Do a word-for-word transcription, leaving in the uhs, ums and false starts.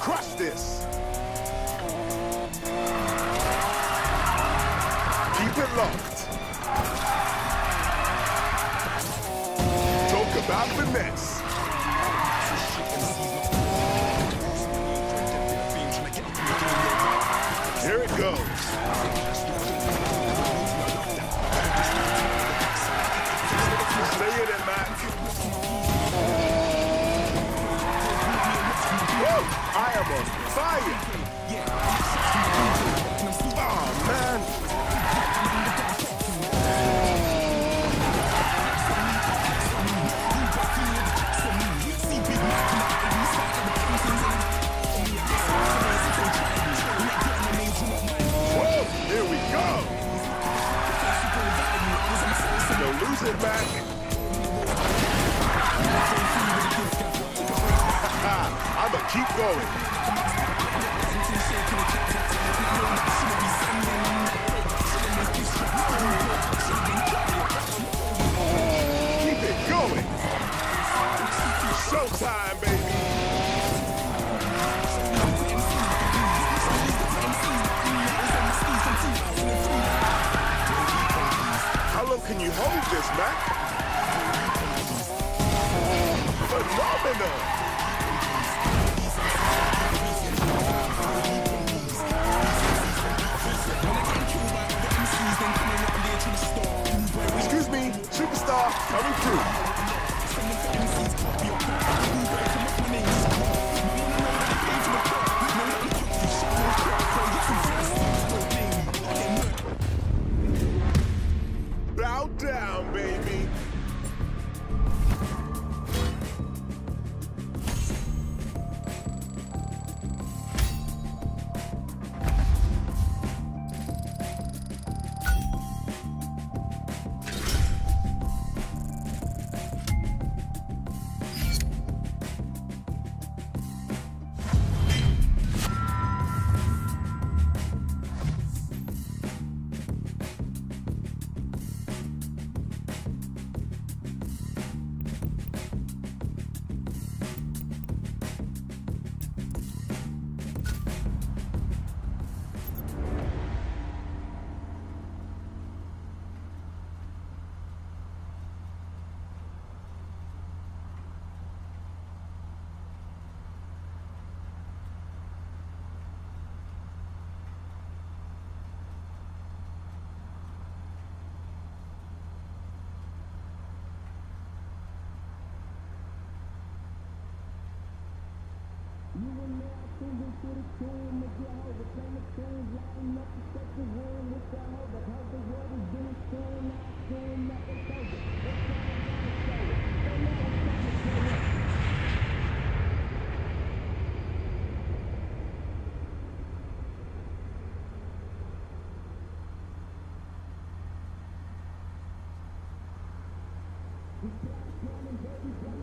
Crush this. Keep it locked. Talk about finesse. Here it goes. Stay in it, Matt. Woo! I am on fire. Oh, man. Here we go! Don't lose it back. I'ma keep going. Keep it going. Showtime, baby. How long can you hold this, Mac? Phenomenal! Excuse me, superstar, coming through. Bow down, baby. We're